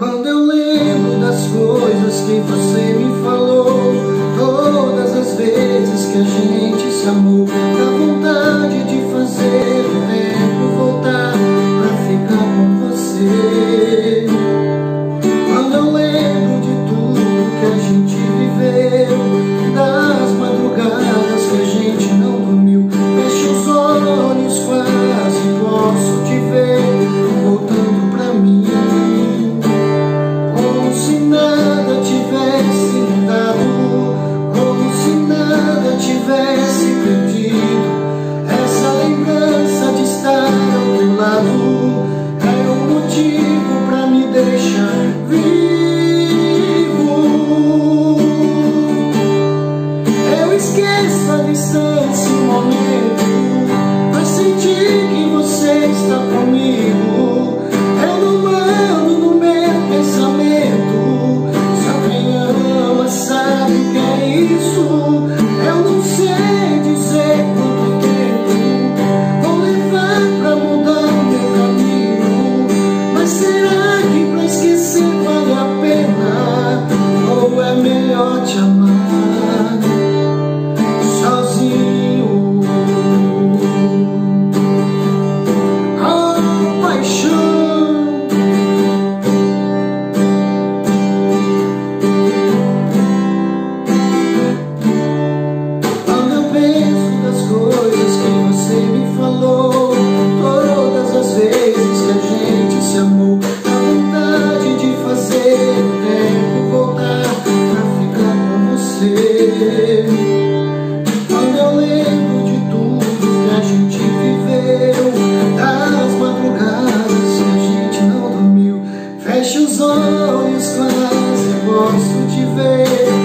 Quando eu lembro das coisas que você me falou, todas as vezes que a gente se amou, dá vontade de fazer o tempo voltar pra ficar com você. Quando eu lembro de tudo que a gente viveu, das madrugadas que a gente não dormiu, fecho os olhos, quase posso te ver voltando pra mim, como se nada tivesse mudado, como se nada tivesse perdido. Essa lembrança de estar ao teu lado é um motivo pra me deixar vivo. Eu esqueço a distância e o momento, mas sentir que você está comigo. Eu não mando no meu pensamento, só quem ama sabe o que é isso. Eu não sei dizer quanto tempo vou levar pra mudar o meu caminho, mas será que pra esquecer vale a pena? Ou é melhor te amar sozinho? Oh, paixão. Quando eu penso das coisas que você me falou, todas as vezes que a gente se amou, a vontade de fazer o tempo voltar pra ficar com você. Quando eu lembro de tudo que a gente viveu, das madrugadas que a gente não dormiu, fecho os olhos, quase posso te ver